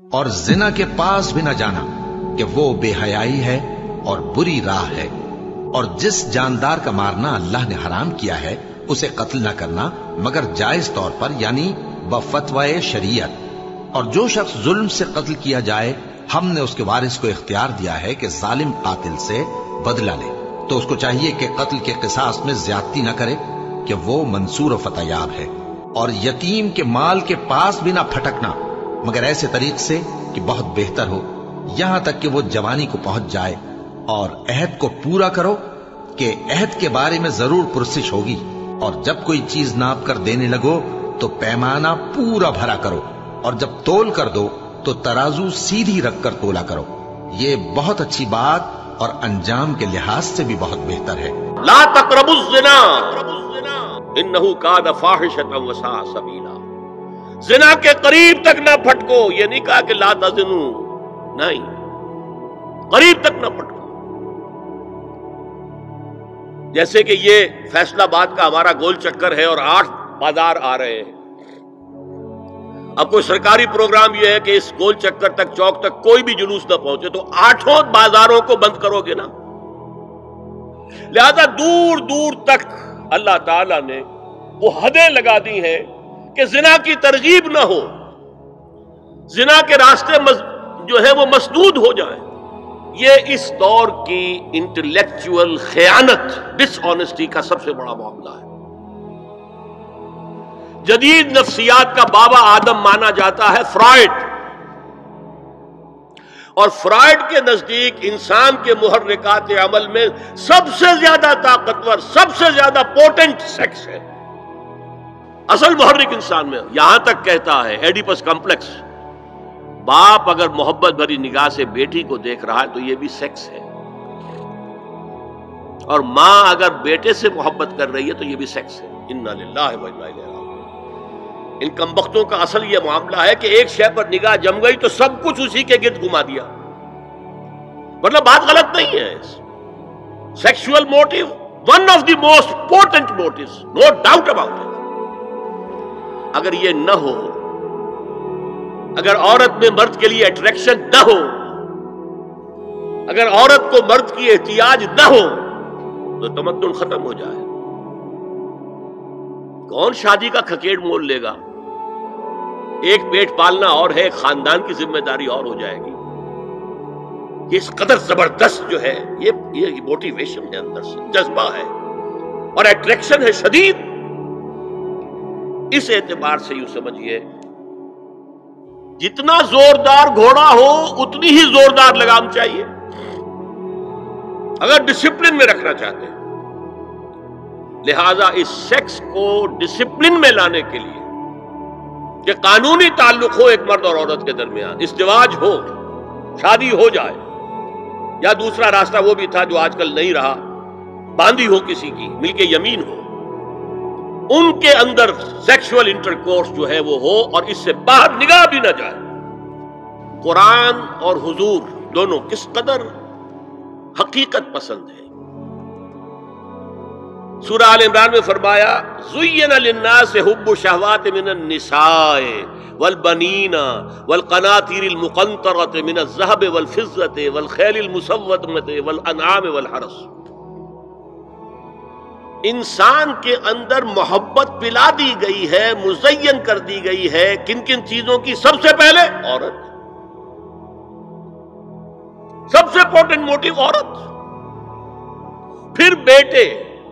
اور زنا کے پاس بھی نہ جانا کہ وہ بے حیائی ہے اور بری راہ ہے، اور جس جاندار کا مارنا اللہ نے حرام کیا ہے اسے قتل نہ کرنا مگر جائز طور پر، یعنی بفتوائے شریعت، اور جو شخص ظلم سے قتل کیا جائے ہم نے اس کے وارث کو اختیار دیا ہے کہ ظالم قاتل سے بدلہ لے، تو اس کو چاہیے کہ قتل کے قصاص میں زیادتی نہ کرے کہ وہ منصور و فتح یاب ہے، اور یتیم کے مال کے پاس بھی نہ پھٹکنا مگر ایسے طریق سے کہ بہت بہتر ہو، یہاں تک کہ وہ جوانی کو پہنچ جائے، اور عہد کو پورا کرو کہ عہد کے بارے میں ضرور پرسش ہوگی، اور جب کوئی چیز ناپ کر دینے لگو تو پیمانہ پورا بھرا کرو، اور جب تول کر دو تو ترازو سیدھی رکھ کر تولا کرو، یہ بہت اچھی بات اور انجام کے لحاظ سے بھی بہت بہتر ہے۔ لا تقربوا الزنا انہ کان فاحشۃ وساء سبیلا، زنا کے قریب تک نہ پھٹکو، یہ نہیں کہا کہ لا تزنوا، نہیں، قریب تک نہ پھٹکو۔ جیسے کہ یہ فیصلہ آباد کا ہمارا گول چکر ہے اور 8 بازار آ رہے ہیں، اب کوئی سرکاری پروگرام یہ ہے کہ اس گول چکر تک، چوک تک کوئی بھی جلوس نہ پہنچے، تو 8 بازاروں کو بند کرو گے نا۔ لہذا دور دور تک اللہ تعالیٰ نے وہ حدیں لگا دی ہیں کہ زنا کی ترغیب نہ ہو، زنا کے راستے جو ہے وہ مسدود ہو جائیں۔ یہ اس دور کی انٹلیکچوئل خیانت، ڈس آنیسٹی کا سب سے بڑا معاملہ ہے۔ جدید نفسیات کا بابا آدم مانا جاتا ہے فرائڈ، اور فرائڈ کے نزدیک انسان کے محرکات عمل میں سب سے زیادہ طاقتور، سب سے زیادہ پوٹنٹ سیکس ہے، اصل محرک انسان میں۔ یہاں تک کہتا ہے ایڈیپس کمپلیکس، باپ اگر محبت بھری نگاہ سے بیٹی کو دیکھ رہا ہے تو یہ بھی سیکس ہے، اور ماں اگر بیٹے سے محبت کر رہی ہے تو یہ بھی سیکس ہے۔ انا للہ و انا الیہ راجعون۔ ان کمبختوں کا اصل یہ معاملہ ہے کہ ایک شے پر نگاہ جم گئی تو سب کچھ اسی کے گرد گھما دیا، مطلب بات غلط نہیں ہے۔ Sexual motive one of the most important motives, no doubt about it. اگر یہ نہ ہو، اگر عورت میں مرد کے لیے اٹریکشن نہ ہو، اگر عورت کو مرد کی احتیاج نہ ہو تو تمدن ختم ہو جائے۔ کون شادی کا کھکیڑ مول لے گا؟ ایک پیٹ پالنا اور ہے، ایک خاندان کی ذمہ داری اور ہو جائے گی۔ یہ اس قدر زبردست جو ہے، یہ موٹیویشن ہے، اندر سے جذبہ ہے اور اٹریکشن ہے شدید۔ اس اعتبار سے یوں سمجھیے، جتنا زوردار گھوڑا ہو اتنی ہی زوردار لگام چاہیے اگر ڈسپلن میں رکھنا چاہتے ہیں۔ لہذا اس سیکس کو ڈسپلن میں لانے کے لیے کہ قانونی تعلق ہو ایک مرد اور عورت کے درمیان، ازدواج ہو، شادی ہو جائے، یا دوسرا راستہ وہ بھی تھا جو آج کل نہیں رہا، باندھی ہو کسی کی، مل کے یمین ہو، ان کے اندر سیکشول انٹرکورس جو ہے وہ ہو اور اس سے باہر نگاہ بھی نہ جائے۔ قرآن اور حضور دونوں کس قدر حقیقت پسند ہے۔ سورہ آل عمران میں فرمایا زُيِّنَ لِلنَّاسِ حُبُّ الشَّهَوَاتِ مِنَ النِّسَاءِ وَالْبَنِينَ وَالْقَنَاطِيرِ الْمُقَنطَرَةِ مِنَ الذَّهَبِ وَالْفِضَّةِ وَالْخَيْلِ الْمُسَوَّمَةِ وَالْأَنْعَامِ وَالْحَرْثِ۔ انسان کے اندر محبت پلا دی گئی ہے، مزین کر دی گئی ہے، کن کن چیزوں کی؟ سب سے پہلے عورت، سب سے امپورٹنٹ موٹیو عورت، پھر بیٹے،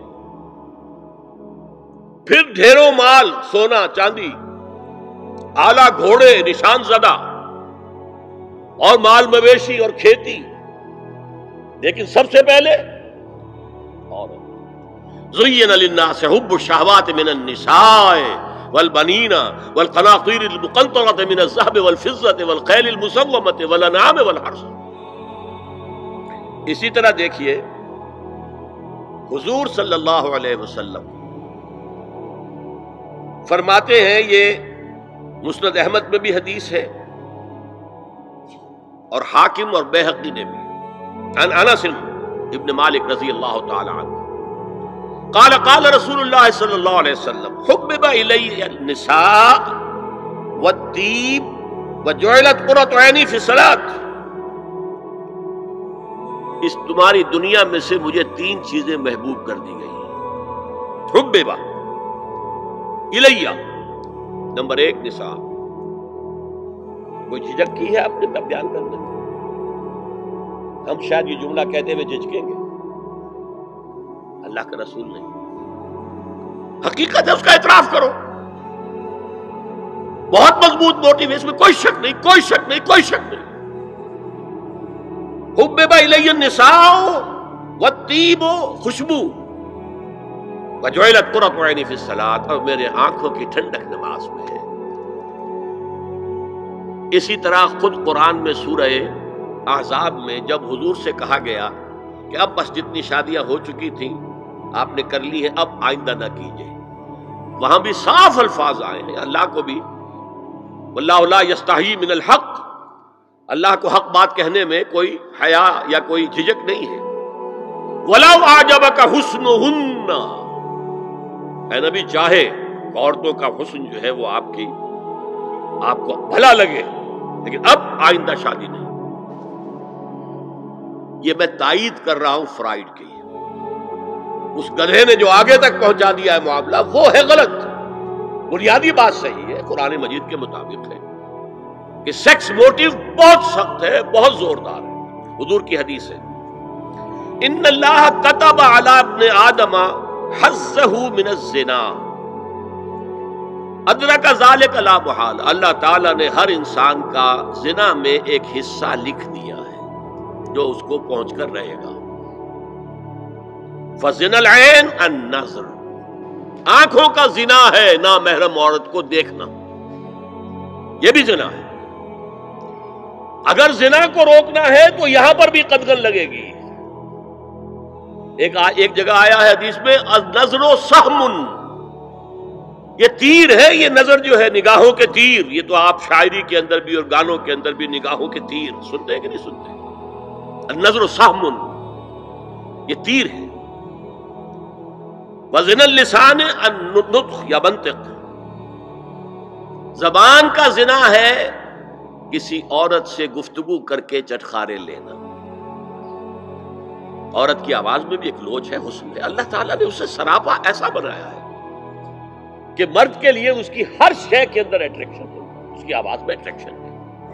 پھر ڈھیروں مال، سونا چاندی، اعلیٰ گھوڑے نشان زدہ، اور مال مویشی اور کھیتی، لیکن سب سے پہلے عورت۔ زُيِّنَ لِلنَّاسِ حُبُّ الشَّهَوَاتِ مِنَ النِّسَاءِ وَالْبَنِينَ وَالْقَنَاطِيرِ الْمُقَنطَرَةِ مِنَ الذَّهَبِ وَالْفِضَّةِ وَالْخَيْلِ الْمُسَوَّمَةِ وَالْأَنْعَامِ وَالْحَرْثِ۔ اسی طرح دیکھیے حضور صلی اللہ علیہ وسلم فرماتے ہیں، یہ مسند احمد میں بھی حدیث ہے اور حاکم اور بیہقی نے بھی، عن انس ابن مالک رضی اللہ تعالی عنہ قال قال رسول اللہ صلی اللہ علیہ وسلم حبب الی النساء والطیب وجعلت قرۃ عینی فی الصلاۃ، اس تمہاری دنیا میں سے مجھے 3 چیزیں محبوب کر دی گئی. حببا الیہ، نمبر 1 نساء. کوئی جھجک کی ہے آپ نے بیان کرنے میں؟ ہم شاید یہ جملہ کہتے ہوئے جھجکیں گے، اللہ کا رسول نہیں. حقیقت ہے، اس کا اعتراف کرو. بہت مضبوط موٹیو ہے، اس میں کوئی شک نہیں، کوئی شک نہیں، کوئی شک نہیں. حبب الی النساء والطیب، خوشبو. وجعلت قرۃ عینی فی الصلاۃ، اور میرے آنکھوں کی ٹھنڈک نماز میں ہے. اسی طرح خود قرآن میں سورہ احزاب میں جب حضور سے کہا گیا کہ اب بس جتنی شادیاں ہو چکی تھیں آپ نے کر لی ہے، اب آئندہ نہ کیجیے، وہاں بھی صاف الفاظ آئے ہیں. اللہ کو بھی واللہ لا یستحیی من الحق، اللہ کو حق بات کہنے میں کوئی حیا یا کوئی جھجک نہیں ہے. وَلَوْ أَعْجَبَكَ حُسْنُهُنَّ، اے نبی چاہے عورتوں کا حسن جو ہے وہ آپ کو بھلا لگے، لیکن اب آئندہ شادی نہیں. یہ میں تائید کر رہا ہوں فرائڈ کی. اس گدھے نے جو آگے تک پہنچا دیا ہے معاملہ وہ ہے غلط. بنیادی بات صحیح ہے، قرآن مجید کے مطابق ہے کہ سیکس موٹیو بہت سخت ہے، بہت زوردار ہے. حضور کی حدیث ہے ان اللہ کتب علی ابن آدم حظہ من الزنا ادرک ذلک لا محال. اللہ تعالیٰ نے ہر انسان کا زنا میں ایک حصہ لکھ دیا ہے جو اس کو پہنچ کر رہے گا. فزنا العین النظر، آنکھوں کا زنا ہے نامحرم عورت کو دیکھنا، یہ بھی زنا ہے. اگر زنا کو روکنا ہے تو یہاں پر بھی قدغن لگے گی. ایک جگہ آیا ہے حدیث میں النظر سہم، یہ تیر ہے. یہ نظر جو ہے نگاہوں کے تیر، یہ تو آپ شاعری کے اندر بھی اور گانوں کے اندر بھی نگاہوں کے تیر سنتے ہیں کہ نہیں سنتے؟ النظر سہم، یہ تیر ہے. وزن اللسان النطق یا منطق، زبان کا زنا ہے کسی عورت سے گفتگو کر کے چٹخارے لینا. عورت کی آواز میں بھی ایک لوچ ہے، حسن ہے. اللہ تعالیٰ نے اسے سراپا ایسا بنایا ہے کہ مرد کے لیے اس کی ہر شے کے اندر اٹریکشن ہے، اس کی آواز میں اٹریکشن ہے.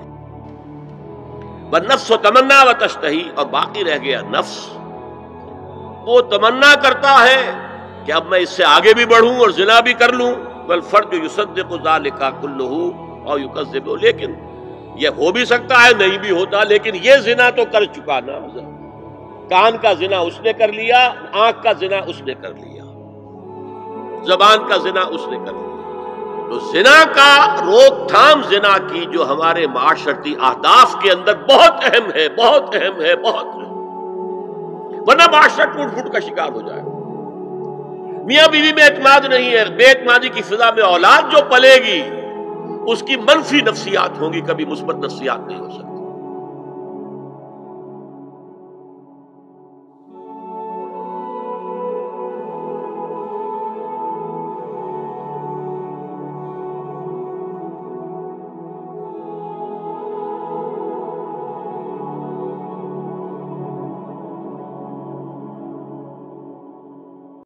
والنفس تمنا وتشتہی، اور باقی رہ گیا نفس، وہ تمنا کرتا ہے کہ اب میں اس سے آگے بھی بڑھوں اور زنا بھی کر لوں. والفرج یصدق ذلک کلہ او یکذب، لیکن یہ ہو بھی سکتا ہے نہیں بھی ہوتا، لیکن یہ زنا تو کر چکا نا. کان کا زنا اس نے کر لیا، آنکھ کا زنا اس نے کر لیا، زبان کا زنا اس نے کر لیا. تو زنا کا روک تھام زنا کی جو ہمارے معاشرتی اہداف کے اندر بہت اہم ہے، بہت اہم ہے، بہت اہم، ورنہ معاشرہ ٹوٹ پھوٹ کا شکار ہو جائے. میاں بیوی میں اعتماد نہیں ہے، بے اعتمادی کی فضا میں اولاد جو پلے گی اس کی منفی نفسیات ہوں گی، کبھی مثبت نفسیات نہیں ہو سکتی.